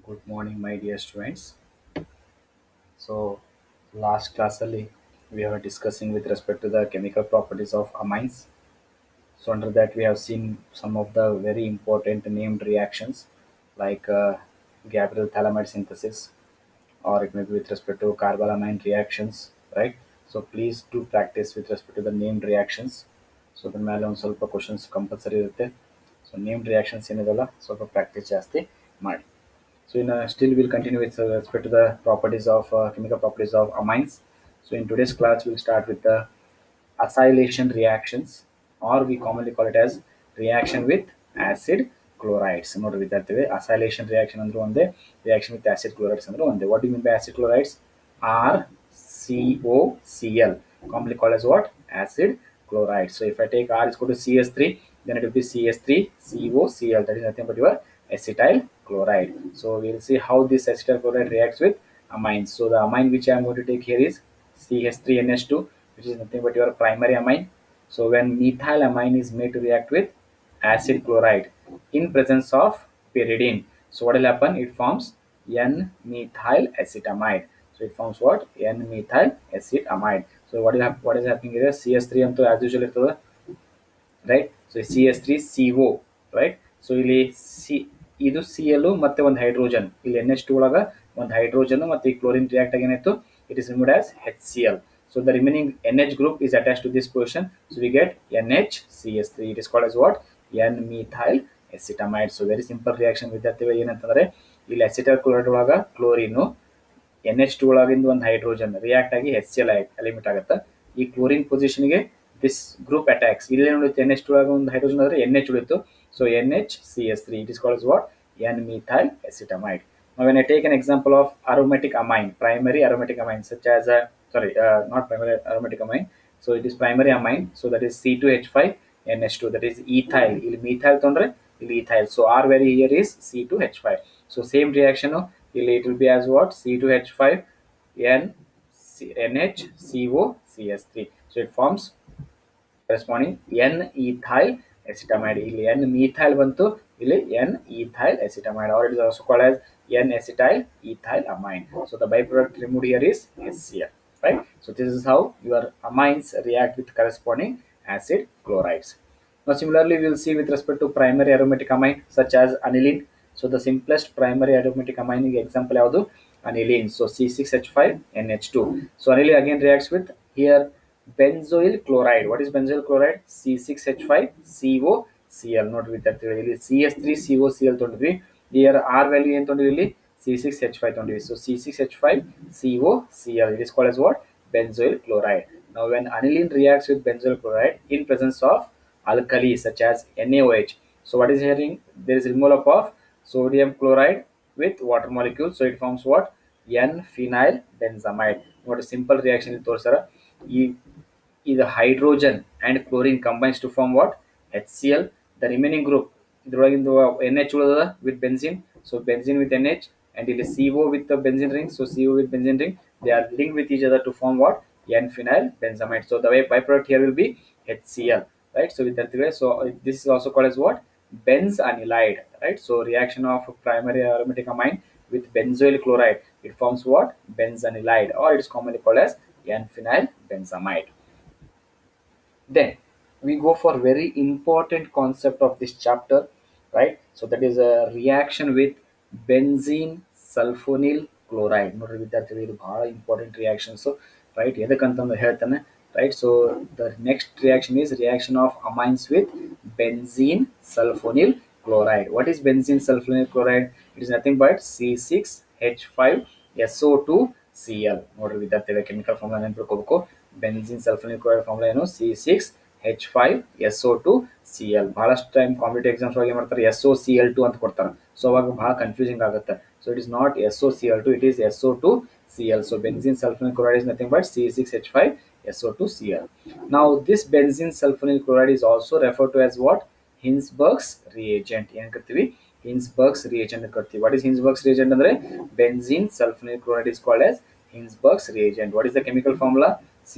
Good morning, my dear students. So, last class ಅಲ್ಲಿ we were discussing with respect to the chemical properties of amines. So, under that we have seen some of the very important named reactions like Gabriel thalamide synthesis, or it may be with respect to carbalamine reactions, right? So, please do practice with respect to the named reactions. So, the ಮೇಲೆ ಒಂದು ಸ್ವಲ್ಪ questions compulsory ಇರುತ್ತೆ. So named reactions ಏನಿದೆಲ್ಲ ಸ್ವಲ್ಪ practice ಜಾಸ್ತಿ ಮಾಡಿ. So in still we'll continue with respect to the properties of chemical properties of amines. So in today's class we'll start with the acylation reactions, or we commonly call it as reaction with acid chlorides. ನೋಡಿ ವಿದ್ಯಾರ್ಥಿಗಳೇ, acylation reaction ಅಂದ್ರೆ ಒಂದೇ, reaction with acid chlorides ಅಂದ್ರೆ ಒಂದೇ. What do you mean by acid chlorides? RCOCl, commonly called as what? Acid chloride. So if I take R is equal to CS3, then it will be CS3COCl. That is nothing but your acetyl chloride. So we'll see how this acetyl chloride reacts with amines. So the amine which I am going to take here is CH3NH2, which is nothing but your primary amine. So when methyl amine is made to react with acid chloride in presence of pyridine, so what will happen? It forms N-methyl acetamide. So it forms what? N-methyl acetamide. So what is happening here? CS3 ಅಂತೂ as usual ಇರ್ತದೆ, right? So CS3CO, right? So ಇಲ್ಲಿ ಇದು Cl ಮತ್ತೆ ಒಂದು hydrogen, ಇಲ್ಲಿ NH2 ಒಳಗ ಒಂದು hydrogen ಮತ್ತೆ ಈ ಕ್ಲೋರಿನ್ ರಿಯಾಕ್ಟ್ ಆಗಿ ಏನಾಯ್ತು, it is removed as HCl. So the remaining NH group is attached to this position, so we get NHCS3. It is called as what? N-methyl acetamide. So very simple reaction ವಿದ್ಯಾರ್ಥಿಗಳು. ಏನಂತಂದ್ರೆ ಇಲ್ಲಿ acetyl chloride ಒಳಗ chlorine NH2 ಒಳಗಿಂದ ಒಂದು hydrogen react ಆಗಿ HCl eliminate ಆಗುತ್ತೆ. ಈ chlorine ಪೊಸಿಷನ್ಗೆ this group attacks. ಇಲ್ಲಿ ಉಳಿತು NH2 ಒಳಗೆ ಒಂದು ಹೈಡ್ರೋಜನ್ ಆದರೆ NH ಉಳಿತು. So NHCS3, it is called as what? N-methyl acetamide. Now when I take an example of aromatic amine, primary aromatic amine, such as not primary aromatic amine, so it is primary amine, so that is C2H5NH2, that is ethyl. ಇಲ್ಲಿ methyl ತೊಂದ್ರೆ ಇಲ್ಲಿ ethyl, so R value here is C2H5. So same reaction ಇಲ್ಲಿ it will be as what? C2H5 NHCOCS3. So it forms corresponding N-ethyl acetamide. ಇಲ್ಲಿ N-methyl ಬಂತು, ಇಲ್ಲಿ N-ethyl acetamide, or it is also called as N-acetyl ethyl amine. So the byproduct removed here is HCl, right? So this is how your amines react with corresponding acid chlorides. Now similarly we will see with respect to primary aromatic amine such as aniline. So the simplest primary aromatic amine example ಯಾವುದು? Aniline. So C6H5NH2. So aniline again reacts with here benzoyl chloride. What is benzoyl chloride? C6H5COCl. Note ವಿದ್ಯಾರ್ಥಿಗಳು, ಇಲ್ಲಿ CS3COCl ತೊಗೊಂಡ್ವಿ, here R value ಏನು ತೊಗೊಂಡ್ವಿ, ಇಲ್ಲಿ C6H5 ತೊಗೊಂಡ್ವಿ. So C6H5COCl, it is called as what? Benzoyl chloride. Now when aniline reacts with benzoyl chloride in presence of alkali such as NaOH, so what is here? There is removal of sodium chloride with water molecule, so it forms what? N-phenyl benzamide. What a simple reaction in ತೋರಿಸ್ತಾರ. The hydrogen and chlorine combines to form what? HCl. The remaining group, ಇದ್ರೊಳಗಿಂದು NH ಉಳಿದ with benzene, so benzene with NH, and ಇಲ್ಲಿ CO with the benzene ring, so CO with benzene ring, they are linked with each other to form what? N-phenyl benzamide. So the byproduct here will be HCl, right? So with that, so this is also called as what? Benzanilide, right? So reaction of primary aromatic amine with benzoyl chloride, it forms what? Benzanilide, or it is commonly called as N-phenyl benzamide. Then we go for very important concept of this chapter, right? So that is a reaction with benzene sulfonyl chloride. ನೋಡ್ರಿ ವಿದ್ಯಾರ್ಥಿಗಳು, ಇದು ಬಹಳ important reactions, right? ಎದಕ್ಕಂತಂದ್ರೆ ಹೇಳ್ತಾನೆ, right? So the next reaction is reaction of amines with benzene sulfonyl chloride. What is benzene sulfonyl chloride? It is nothing but C6H5SO2Cl. ನೋಡ್ರಿ ವಿದ್ಯಾರ್ಥಿಗಳ, chemical formula ನೆನಪಿಟ್ಕೋಬೇಕು. Benzene sulfonic chloride formula ಏನು? C6H5SO2Cl. ಬಹಳಷ್ಟು time competitive exams ಒಳಗೆ ಏನು ಮಾಡ್ತಾರೆ, SOCl2 ಅಂತ ಕೊಡ್ತಾರೆ. ಸೊ ಅವಾಗ ಬಹಳ ಕನ್ಫ್ಯೂಸಿಂಗ್ ಆಗುತ್ತೆ. So it is not SOCl2, it is SO2Cl. So benzene sulfonyl chloride is nothing but C6H5SO2Cl. Now this benzene sulfonyl chloride is also referred to as what? Hinsberg's reagent. ಏನು ಕರಿತೀವಿ? Hinsberg's reagent ಕರಿತೀವಿ. What is Hinsberg's reagent ಅಂದ್ರೆ benzene sulfonyl chloride is called as Hinsberg's reagent. What is the chemical formula?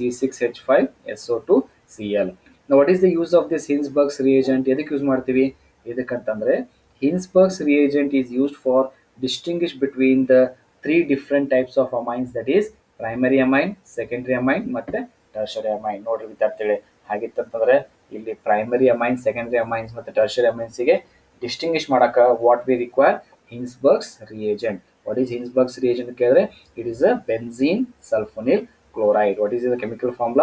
C6H5SO2Cl. Now what is the use of this Hinsberg's reagent? ಎದಕ್ಕೆ use ಮಾಡ್ತೀವಿ? ಎದಕ್ಕಂತಂದ್ರೆ Hinsberg's reagent is used for distinguish between the three different types of amines, that is primary amine, secondary amine ಮತ್ತೆ tertiary amine. ನೋಡ್ರಿ ವಿದ್ಯಾರ್ಥಿಗಳೇ, ಹಾಗಿತ್ತಂತಂದ್ರೆ ಇಲ್ಲಿ primary amine, secondary amines ಮತ್ತೆ tertiary amines ಗೆ ಡಿಸ್ಟಿಂಗ್ವಿಷ್ ಮಾಡಕ what we require, Hinsberg's reagent. What is Hinsberg's reagent ಕೇಳಿದ್ರೆ it is a benzene sulfonyl chloride. What is the chemical formula,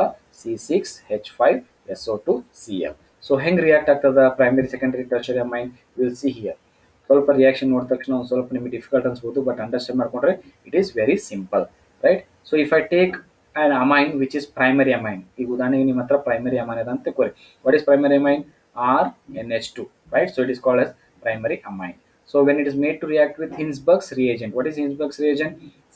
C6H5SO2Cl. So ಹೆಂಗ್ react ಆಗ್ತದ primary, secondary, tertiary amine, will see here. ಸ್ವಲ್ಪ reaction ನೋಡಿದ ತಕ್ಷಣ ಒಂದು ಸ್ವಲ್ಪ ನಿಮಗೆ difficult ಅನ್ಸ್ಬೋದು, ಬಟ್ ಅಂಡರ್ಸ್ಟ್ಯಾಂಡ್ ಮಾಡ್ಕೊಂಡ್ರೆ it is very simple, right. So if I take an amine which is primary amine, ಈಗ ಉದಾಹರಣೆಗೆ ನಿಮ್ಮ ಹತ್ರ ಪ್ರೈಮರಿ ಅಮೈನ್ ಅದ ಅಂತ ತಿಳ್ಕೊಳ್ಳಿ. What is primary amine, RNH2, right? So it is called as primary amine. So when it is made to react with Hinsberg's reagent, what is Hinsberg's reagent,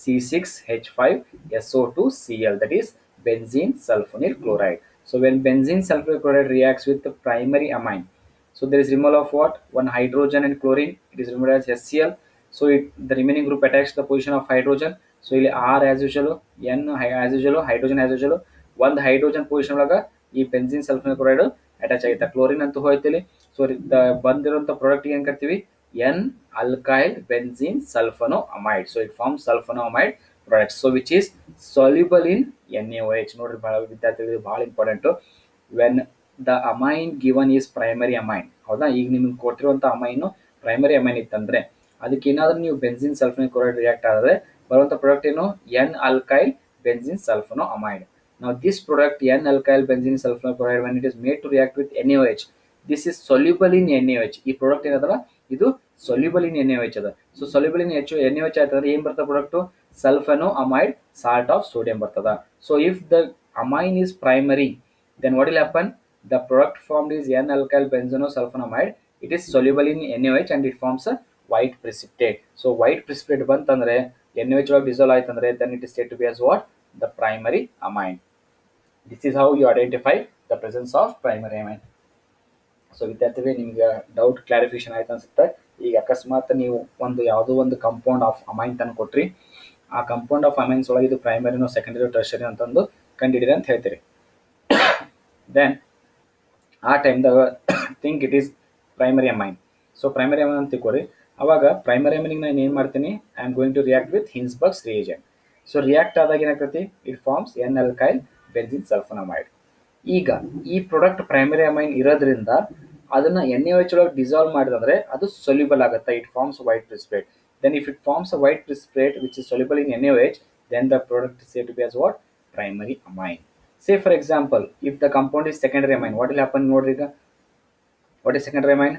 C6H5SO2Cl, that is benzene sulfonyl chloride. So when benzene sulfonyl chloride reacts with the primary amine, so there is removal of what, one hydrogen and chlorine, it is removed as HCl. So the remaining group attacks the position of hydrogen. So ಇಲ್ಲಿ R as usual, N as usual, hydrogen as usual, ಒಂದು hydrogen position ಒಳಗ ಈ benzene sulfonyl chloride attach ಆಗುತ್ತೆ. Chlorine ಅಂತೂ ಹೋಯ್ತಿಲ್ಲಿ. So ಬಂದಿರುವಂತ product ಏನ್ ಕರಿತೀವಿ, N alkyl benzene sulfono amide. So it form sulfono amide product, so which is soluble in NaOH. ನೋಡ್ರಿ ಬಹಳ ವಿದ್ಯಾರ್ಥಿಗಳಿಗೆ ಬಹಳ important, when the amine given is primary amine. ಹೌದಾ, ಈಗ ನಿಮ್ಗೆ ಕೊಟ್ಟಿರುವಂತ ಅಮೈನ್ ಪ್ರೈಮರಿ ಅಮೈನ್ ಇತ್ತಂದ್ರೆ ಅದಕ್ಕೆ ಏನಾದ್ರೂ ನೀವು ಬೆನ್ಝೀನ್ ಸಲ್ಫೋನಿಲ್ ಕ್ಲೋರೈಡ್ ರಿಯಾಕ್ಟ್ ಆದ್ರೆ ಬರುವಂತ ಪ್ರಾಡಕ್ಟ್ ಏನು, N alkyl benzene sulfonoamide. Now this product N-alkyl benzene sulfonoamide, when it is made to react with NaOH, this is soluble in NaOH. ಈ product ಏನದಲ್ಲ ಇದು soluble in NaOH ಅದ. So soluble in NaOH ಆಯ್ತಂದ್ರೆ ಏನ್ ಬರ್ತದ ಪ್ರಾಡಕ್ಟ್, sulfonoamide salt of sodium ಬರ್ತದ. So if the amine is primary, then what will happen, the product formed is N-alkyl benzonosulfonamide. It is soluble in NaOH and it forms a white precipitate. So white precipitate ಬಂತಂದ್ರೆ NaOH ಒಳಗೆ dissolve ಆಯ್ತಂದ್ರೆ then it is said to be as what, the primary amine. This is how you identify the presence of primary amine. So ವಿದ್ಯಾರ್ಥಿಗಳೇ, ನಿಮ್ಗೆ doubt clarification ಆಯ್ತು ಅನ್ಸುತ್ತೆ. ಈಗ ಅಕಸ್ಮಾತ್ ನೀವು ಒಂದು ಯಾವುದೋ ಒಂದು ಕಂಪೌಂಡ್ ಆಫ್ ಅಮೈನ್ ತಂದು ಕೊಟ್ರಿ, ಆ ಕಂಪೌಂಡ್ ಆಫ್ ಅಮೈನ್ಸ್ ಒಳಗೆ ಇದು ಪ್ರೈಮರಿನೋ ಸೆಕೆಂಡರಿ ಟರ್ಷರಿ ಅಂತಂದು ಕಂಡಿಡಿರಿ ಅಂತ ಹೇಳ್ತೀರಿ. ದೆನ್ ಆ ಟೈಮ್ದಾಗ think it is primary amine. So primary amine ಅಂತ ತಿಳ್ಕೊರಿ. ಅವಾಗ ಪ್ರೈಮರಿ ಅಮೈನಿಗೆ ನಾನು ಏನು ಮಾಡ್ತೀನಿ, I am going to react with Hinsberg's reagent. So react ಆದಾಗ ಏನಾಗ್ತೈತಿ, it forms N-alkyl benzene sulfonamide. ಈಗ ಈ ಪ್ರಾಡಕ್ಟ್ ಪ್ರೈಮರಿ ಅಮೈನ್ ಇರೋದ್ರಿಂದ ಅದನ್ನ NaOH ಒಳಗೆ ಡಿಸಾಲ್ವ್ ಮಾಡಿದ್ರೆ ಅದು ಸೊಲ್ಯೂಬಲ್ ಆಗುತ್ತೆ, it forms white precipitate. Then if it forms a white precipitate which is soluble in NaOH, then the product is said to be as what, primary amine. Say for example, if the compound is secondary amine, what will happen ನೋಡ್ರಿ. ಈಗ what is secondary amine,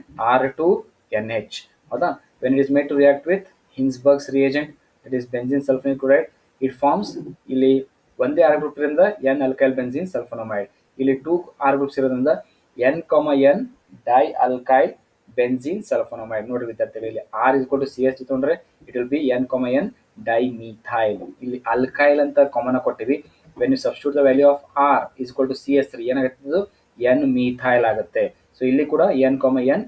R2NH. ಹೌದಾ, when it is made to react with Hinsberg's reagent, that is benzene sulfonyl chloride, it forms ಇಲ್ಲಿ ಒಂದೇ R group ಇರೋದ್ರಿಂದ N-alkyl benzene sulfonamide. ಇಲ್ಲಿ 2 R groups ಇರೋದ್ರಿಂದ N, N dialkyl benzene sulfonamide. ನೋಡ್ರಿ ವಿದ್ಯಾರ್ಥಿಗಳು, ಇಲ್ಲಿ R is equal to CH ತಗೊಂಡ್ರೆ it will be N, N dimethyl. ಇಲ್ಲಿ alkyl ಅಂತ ಕಾಮನ್ ಆಗಿ ಕೊಟ್ಟಿವಿ. when you substitute the value of R is equal to CH3, ಏನಾಗುತ್ತೆ, N methyl ಆಗುತ್ತೆ. ಸೊ ಇಲ್ಲಿ ಕೂಡ N, N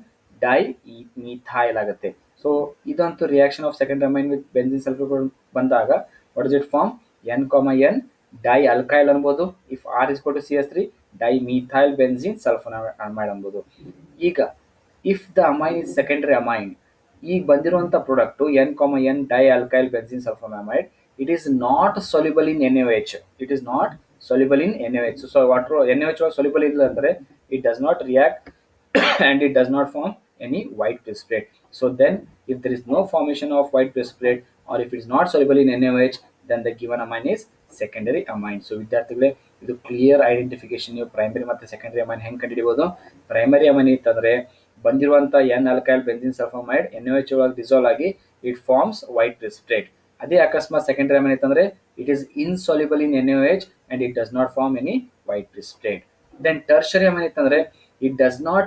dimethyl ಆಗುತ್ತೆ. ಸೊ ಇದಂತೂ reaction of secondary amine with benzene sulfonate ಬಂದಾಗ what is it form, N, N dialkyl ಅನ್ಬೋದು. If R is equal to CH3, dimethyl benzene sulfonamide ಅನ್ಬೋದು. ಈಗ if the amine is secondary amine, ಈಗ ಬಂದಿರುವಂತ product N, N dialkyl benzene sulfonamide, it is not soluble in NaOH. It is not soluble in NaOH. So water NaOH was soluble ಇಲ್ಲ ಅಂದ್ರೆ it does not react and it does not form any white precipitate. So then if there is no formation of white precipitate or if it is not soluble in NaOH, then the given amine is secondary amine. So ವಿದ್ಯಾರ್ಥಿಗಳೇ, ಇದು clear identification. ನೀವು primary ಮತ್ತು secondary amine ಹೆಂಗೆ ಕಂಡುಹಿಡಿಯಬಹುದು. Primary amine ಇತ್ತಂದ್ರೆ ಬಂದಿರುವಂತ N-alkyl benzene sulfonamide NaOH ಒಳಗೆ dissolve ಆಗಿ ಇಟ್ ಫಾರ್ಮ್ಸ್ ವೈಟ್ precipitate. ಅದೇ ಅಕಸ್ಮಾತ್ ಸೆಕೆಂಡರಿ ಅಮೈನ್ ಇತ್ತಂದ್ರೆ it is insoluble in NaOH and it does not form any white precipitate. Then tertiary amine ಇತ್ತಂದ್ರೆ it does not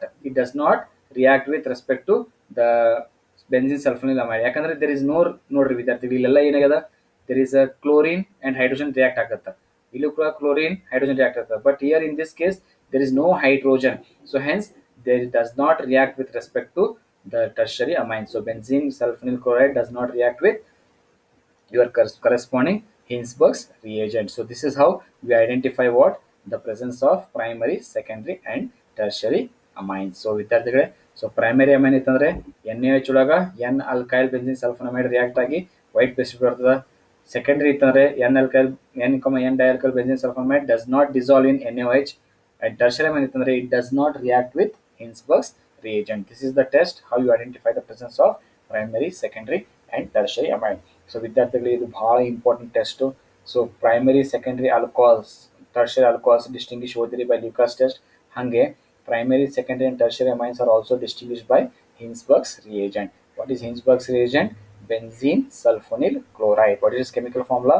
react with respect to the benzene sulfonyl amide. ಯಾಕಂದ್ರೆ there is no, ನೋಡ್ರಿ ವಿದ್ಯಾರ್ಥಿಗಳು, ಇಲ್ಲೆಲ್ಲ ಏನಾಗದ, there is a chlorine and hydrogen react ಆಗತ್ತ. ಇಲ್ಲೂ ಕೂಡ chlorine hydrogen react ಆಗತ್ತ, but here in this case there is no hydrogen, so hence there does not react with respect to the tertiary amine. So benzene sulfonyl chloride does not react with your corresponding Hinsberg's reagent. So this is how we identify what, the presence of primary, secondary and tertiary amines. So ವಿದ್ಯಾರ್ಥಿಗಳೇ, so primary amine ಇತ್ತಂದ್ರೆ NaOH ಒಳಗ N alkyl benzene sulfonamide react ಆಗಿ white precipitate ಬರ್ತದೆ. Secondary ಇತ್ತಂದ್ರೆ N alkyl N dialkyl benzene sulfonamide does not dissolve in NaOH. And tertiary amine ittandre it does not react with Hinsberg's reagent. This is the test how you identify the presence of primary, secondary and tertiary amine. So ವಿದ್ಯಾರ್ಥಿಗಳಿಗೆ ಇದು ಬಹಳ important test. So primary secondary alcohols tertiary alcohols distinguished ಓದಿರಿ by Lucas test. ಹಂಗೆ primary, secondary and tertiary amines are also distinguished by Hinsberg's reagent. What is Hinsberg's reagent? Benzene sulfonyl chloride. What is its chemical formula?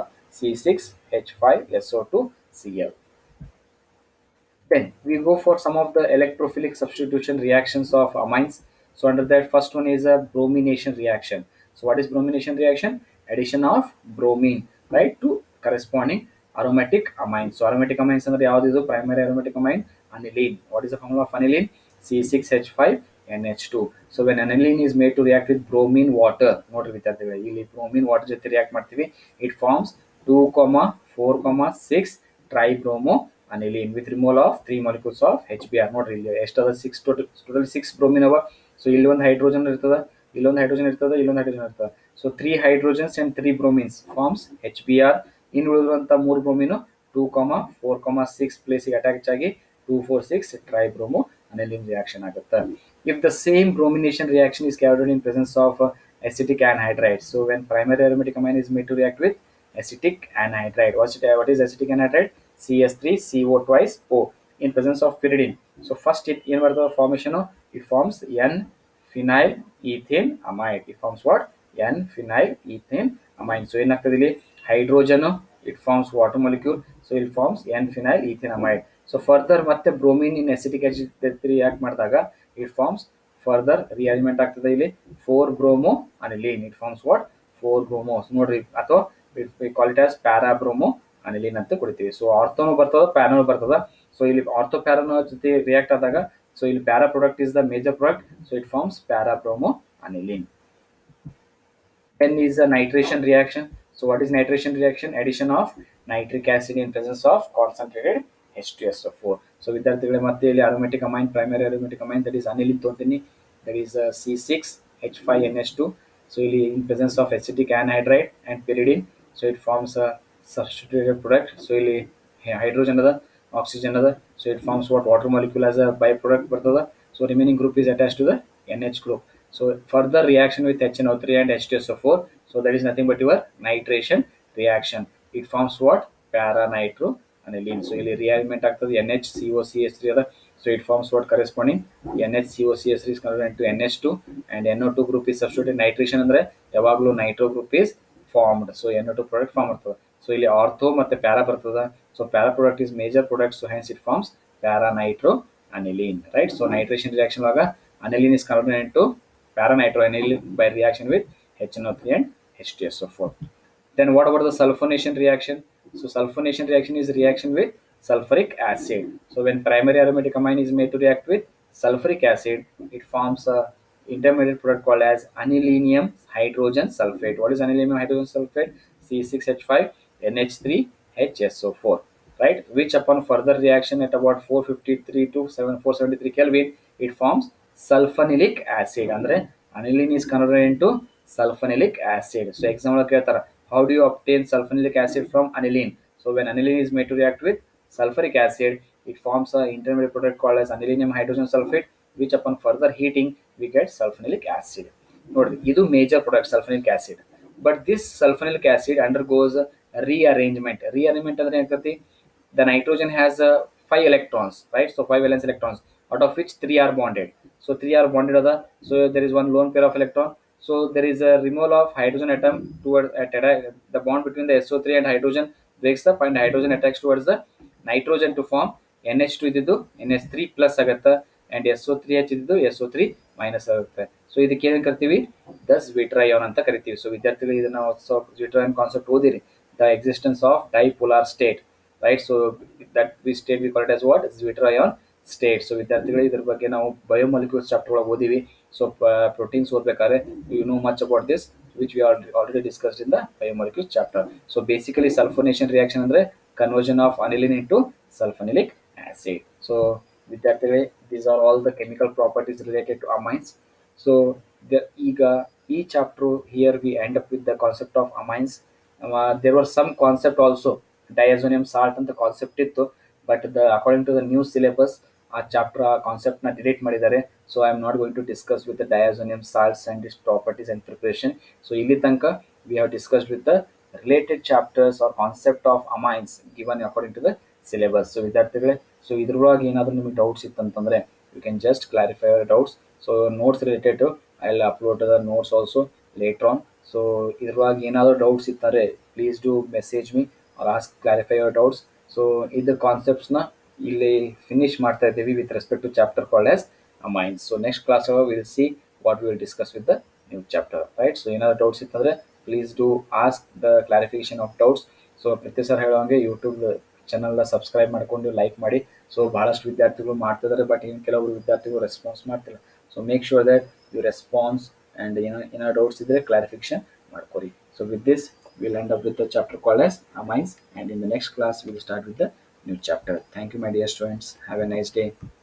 C6H5SO2Cl. Then we go for some of the electrophilic substitution reactions of amines. So under that, first one is a bromination reaction. So what is bromination reaction? Addition of bromine, right, to corresponding aromatic amines. So aromatic amines ಅಂದ್ರೆ ಯಾವುದು ಇದು? Primary aromatic amine aniline. What is the formula of aniline? C6H5NH2. So when aniline is made to react with bromine water, ನೋಡ್ರಿ ವಿದ್ಯಾರ್ಥಿಗಳೇ, ಇಲ್ಲಿ bromine water ಜೊತೆ react ಮಾಡ್ತೀವಿ, it forms 2,4,6 tribromo aniline with removal of 3 molecules of HBr. ನೋಡ್ರಿ ಇಲ್ಲಿ ಎಷ್ಟದ 6 total 6 bromine ಅವ. So ಇಲ್ಲಿ ಒಂದು ಹೈಡ್ರೋಜನ್ ಇರ್ತದ, ಇಲ್ಲೊಂದು ಹೈಡ್ರೋಜನ್ ಇರ್ತದ, ಇಲ್ಲೊಂದು ಹೈಡ್ರೋಜನ್ ಇರ್ತದ. So 3 hydrogens and 3 bromines forms HBr. ಇನ್ನು ಉಳಿದಿರುವಂತ 3 ಬ್ರೋಮಿನ್ 2,4,6 ಪ್ಲೇಸ್ ಗೆ ಅಟ್ಯಾಚ್ ಆಗಿ 2,4,6 ಟ್ರೈಬ್ರೋಮೋ aniline reaction ಆಗುತ್ತೆ. If the same bromination reaction is carried out in presence of acetic anhydride, so when primary aromatic amine is made to react with acetic anhydride, what is acetic anhydride? CS3CO twice O in presence of pyridine. So first it in the formation it forms N-phenyl ethane amide. It forms what? N-phenyl ethane amine. So in hydrogen it forms water molecule, so it forms N-phenyl ethane amide. So further ಮತ್ತೆ bromine in acetic acid react ಮಾಡಿದಾಗ it forms further rearrangement ಆಗ್ತದೆ ಇಲ್ಲಿ 4-bromo aniline. It forms what? 4-bromo. ನೋಡ್ರಿ, ಅಥವಾ we call it as para-bromo aniline ಅಂತ ಕೊಡ್ತೀವಿ. So ಆರ್ಥೋನು ಬರ್ತದ, ಪ್ಯಾರಾನು ಬರ್ತದ. ಸೊ ಇಲ್ಲಿ ಆರ್ಥೋ ಪ್ಯಾರಾನು ಜೊತೆ ರಿಯಾಕ್ಟ್ ಆದಾಗ ಸೊ ಇಲ್ಲಿ para product is the major product, so it forms para-bromo aniline. Then is a nitration reaction. So what is nitration reaction? Addition of nitric acid in presence of concentrated H2SO4. So ವಿದ್ಯಾರ್ಥಿಗಳೇ ಮತ್ತೆ ಇಲ್ಲಿ aromatic amine, primary aromatic amine, that is aniline ತೊಂತೀನಿ, that is C6H5NH2. So ಇಲ್ಲಿ in presence of acetic anhydride and pyridine, so it forms a substituted product. So ಇಲ್ಲಿ hydrogen ಅದ, oxygen ಅದ, so it forms what? Water molecule as a byproduct ಬರ್ತದ. So remaining group is attached to the NH group. So further reaction with HNO3 and H2SO4, so that is nothing but your nitration reaction. It forms what? Para-nitro aniline. So ಇಲ್ಲಿ rearrangement ಆಗ್ತದೆ, NHCOCH3 ಅದ. So it forms what? Corresponding NHCOCH3 is converted into NH2 and NO2 group is substituted. Nitration ಅಂದ್ರೆ ಯಾವಾಗಲೂ nitro group is formed. So NO2 product form ಆಗ್ತದೆ. So ಇಲ್ಲಿ ortho ಮತ್ತೆ para ಬರ್ತದ. So para product is major product, so hence it forms para-nitro aniline, right? So nitration reaction ಒಳಗ aniline is converted into para-nitro aniline by reaction with HNO3 and H2SO4. Then what about the sulfonation reaction? So sulfonation reaction is reaction with sulfuric acid. So when primary aromatic amine is made to react with sulfuric acid, it forms a intermediate product called as anilinium hydrogen sulfate. What is anilinium hydrogen sulfate? C6H5NH3HSO4, right? Which upon further reaction at about 453 to 473 Kelvin, it forms sulfonilic acid. Andre aniline is converted into sulfonilic acid. So example ಕೇಳ್ತಾರ, how do you obtain sulfonilic acid from aniline? So when aniline is made to react with sulfuric acid, it forms a intermediate product called as anilinium hydrogen sulfate, which upon further heating we get sulfonilic acid. ನೋಡ್ರಿ, ಇದು major product sulfonilic acid. But this sulfonilic acid undergoes a rearrangement. Rearrangement ಅಂದ್ರೆ ಏನಾಗ್ತತಿ? The nitrogen has 5 electrons, right? So 5 valence electrons, out of which 3 are bonded. So 3 are bonded other. So there is one lone pair of electron. So there is a removal of hydrogen atom towards the bond between the SO3 and hydrogen breaks up, and hydrogen attacks towards the nitrogen to form NH2 ಇದ್ದಿದ್ದು NH3 plus ಆಗುತ್ತೆ, and SO3H ಇದ್ದಿದ್ದು SO3 minus ಆಗುತ್ತೆ. So ಇದಕ್ಕೆ ಏನು ಕರಿತೀವಿ? ದಸ್ ವಿಟ್ರಯಾನ್ ಅಂತ ಕರಿತೀವಿ. So ವಿದ್ಯಾರ್ಥಿಗಳು ಇದನ್ನ ವಿಟ್ರಯಾನ್ ಕಾನ್ಸೆಪ್ಟ್ ಓದಿರಿ, the existence of dipolar state, right? So that we state we call it as what? Zwitterion state. So ವಿದ್ಯಾರ್ಥಿಗಳು ಇದ್ರ ಬಗ್ಗೆ ನಾವು ಬಯೋಮಾಲಿಕ್ಯೂಲ್ಸ್ ಚಾಪ್ಟರ್ ಒಳಗೆ ಓದಿವಿ. ಸೊ ಪ್ರೋಟೀನ್ಸ್ ಓದಬೇಕಾದ್ರೆ you know much about this, which we already discussed in the biomolecules chapter. So basically sulfonation reaction andre conversion of aniline into sulfonilic acid. So ವಿದ್ಯಾರ್ಥಿಗಳೇ, these are all the chemical properties related to amines. So ಈಗ ಈ chapter here we end up with the concept of amines. There were some concept also, diazonium salt ಅಂತ concept ಇತ್ತು, but according to the new syllabus ಆ chapter ಆ concept ನ delete ಮಾಡಿದ್ದಾರೆ. So I am not going to discuss with the diazonium salts and its properties and preparation. So ಇಲ್ಲಿ ತನಕ we have discussed with the related chapters are concept of amines given according to the syllabus. So ವಿದ್ಯಾರ್ಥಿಗಳೇ, so ಇದ್ರೊಳಗೆ ಏನಾದರೂ ನಿಮಗೆ doubts ಇತ್ತಂತಂದ್ರೆ you can just clarify your doubts. So notes related I will upload the notes also later on. So ಇದ್ರೊಳಗೆ ಏನಾದರೂ doubts ಇತ್ತಾರೆ please do message me or ask clarify your doubts. So ಇದು ಕಾನ್ಸೆಪ್ಟ್ಸ್ನ ಇಲ್ಲಿ ಫಿನಿಶ್ ಮಾಡ್ತಾ ಇದ್ದೀವಿ with respect to chapter called as amines. So next class will see what we will discuss with the new chapter, right. So ಏನಾದರೂ doubts ಇತ್ತಂದರೆ please do ask the clarification of doubts. So ಪ್ರತಿ sir ಹೇಳೋಂಗೆ YouTube ಚಾನಲ್ನ subscribe ಮಾಡ್ಕೊಂಡು like ಮಾಡಿ. So ಭಾಳಷ್ಟು ವಿದ್ಯಾರ್ಥಿಗಳು ಮಾಡ್ತಿದ್ದಾರೆ, ಬಟ್ ಇನ್ನು ಕೆಲವರು ವಿದ್ಯಾರ್ಥಿಗಳು ರೆಸ್ಪಾನ್ಸ್ ಮಾಡ್ತಿಲ್ಲ. So make sure that you response and ಏನಾದ್ರು ಡೌಟ್ಸ್ ಇದ್ದರೆ ಕ್ಲಾರಿಫಿಕೇಶನ್ ಮಾಡ್ಕೊರಿ. So with this we'll end up with the chapter called as amines, and in the next class we'll start with the new chapter. Thank you my dear students, have a nice day.